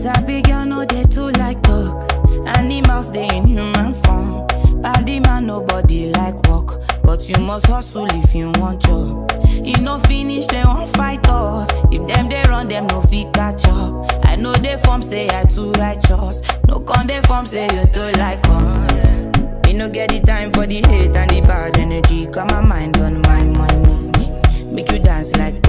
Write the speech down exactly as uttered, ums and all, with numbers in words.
Sabi girl no they too like talk. Animals they in human form. Body man nobody like walk, but you must hustle if you want job. You no finish they won't fight us. If them they run them no fit catch up. I know they form say I too righteous. No con they form say you too like us. Me no get the time for the hate and the bad energy. Got my mind on my money. Make you dance like